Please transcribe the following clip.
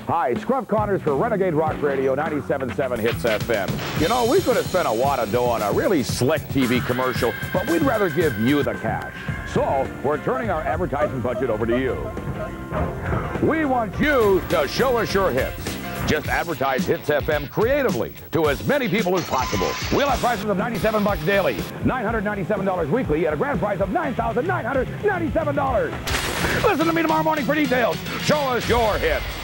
Hi, it's Scruff Connors for Renegade Rock Radio 97.7 Hits FM. You know, we could have spent a wad of dough on a really slick TV commercial, but we'd rather give you the cash. So, we're turning our advertising budget over to you. We want you to show us your hits. Just advertise Hits FM creatively to as many people as possible. We'll have prices of $97 daily, $997 weekly, at a grand price of $9,997. Listen to me tomorrow morning for details. Show us your hits.